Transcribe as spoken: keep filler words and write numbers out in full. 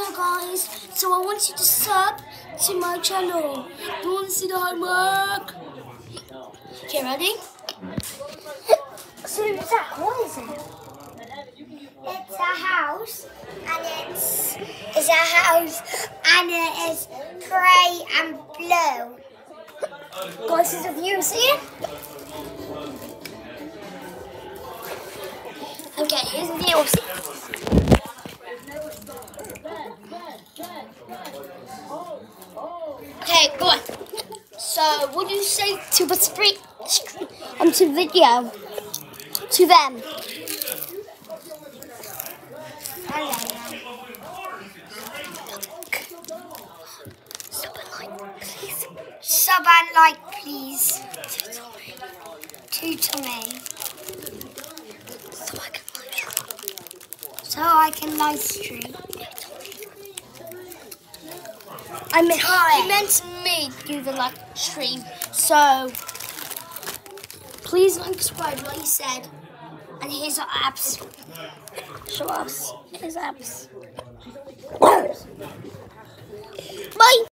Hello guys, so I want you to sub to my channel. You want to see the homework? Okay, ready? So Zach, what is it? It's a house, and it's it's a house, and it is grey and blue. Guys, have you seen it? Okay, here's the deal. Okay, go on. So, what do you say to the street and to video to them? Sub and like, please. Two to me. So I can live stream. So I can live stream. I meant, he meant me do the live stream. So, please like, subscribe, like he said. And here's our apps. Show us his apps. Bye.